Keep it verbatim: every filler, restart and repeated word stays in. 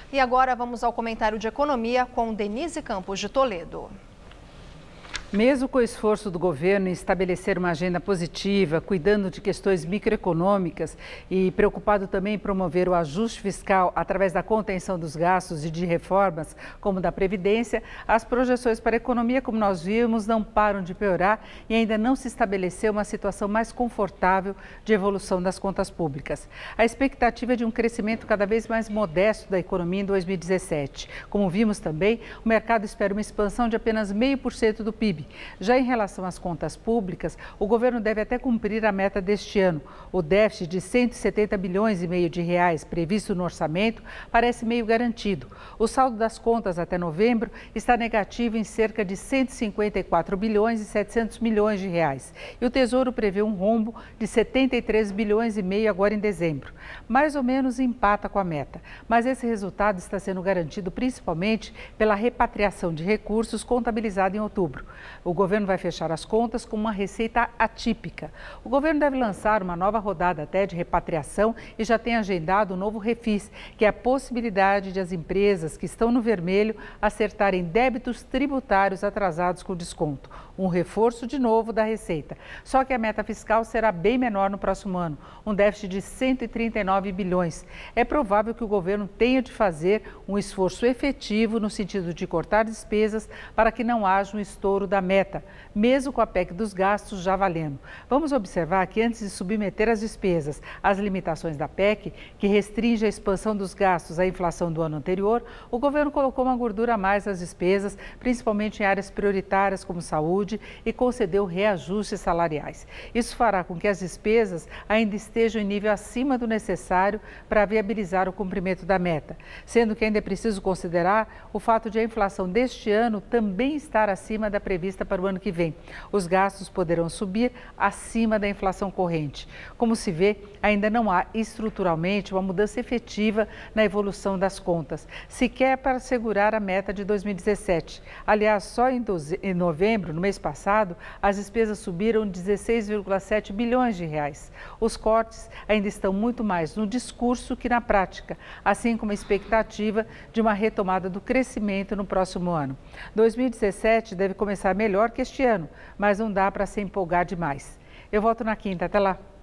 E agora vamos ao comentário de economia com Denise Campos de Toledo. Mesmo com o esforço do governo em estabelecer uma agenda positiva, cuidando de questões microeconômicas e preocupado também em promover o ajuste fiscal através da contenção dos gastos e de reformas, como da Previdência, as projeções para a economia, como nós vimos, não param de piorar e ainda não se estabeleceu uma situação mais confortável de evolução das contas públicas. A expectativa é de um crescimento cada vez mais modesto da economia em dois mil e dezessete. Como vimos também, o mercado espera uma expansão de apenas zero vírgula cinco por cento do P I B. Já em relação às contas públicas, o governo deve até cumprir a meta deste ano. O déficit de cento e setenta bilhões e meio de reais previsto no orçamento parece meio garantido. O saldo das contas até novembro está negativo em cerca de cento e cinquenta e quatro bilhões e setecentos milhões de reais. E o Tesouro prevê um rombo de setenta e três bilhões e meio agora em dezembro. Mais ou menos empata com a meta, mas esse resultado está sendo garantido principalmente pela repatriação de recursos contabilizada em outubro. O governo vai fechar as contas com uma receita atípica. O governo deve lançar uma nova rodada até de repatriação e já tem agendado o novo refis, que é a possibilidade de as empresas que estão no vermelho acertarem débitos tributários atrasados com desconto. Um reforço de novo da receita. Só que a meta fiscal será bem menor no próximo ano, um déficit de cento e trinta e nove bilhões. É provável que o governo tenha de fazer um esforço efetivo no sentido de cortar despesas para que não haja um estouro da meta, mesmo com a P E C dos gastos já valendo. Vamos observar que antes de submeter as despesas às limitações da P E C, que restringe a expansão dos gastos à inflação do ano anterior, o governo colocou uma gordura a mais nas despesas, principalmente em áreas prioritárias como saúde, e concedeu reajustes salariais. Isso fará com que as despesas ainda estejam em nível acima do necessário para viabilizar o cumprimento da meta, sendo que ainda é preciso considerar o fato de a inflação deste ano também estar acima da prevista para o ano que vem. Os gastos poderão subir acima da inflação corrente. Como se vê, ainda não há estruturalmente uma mudança efetiva na evolução das contas, sequer para assegurar a meta de dois mil e dezessete. Aliás, só em, doze, em novembro, no mês passado, as despesas subiram dezesseis vírgula sete bilhões de reais. Os cortes ainda estão muito mais no discurso que na prática, assim como a expectativa de uma retomada do crescimento no próximo ano. dois mil e dezessete deve começar melhor que este ano, mas não dá para se empolgar demais. Eu volto na quinta. Até lá.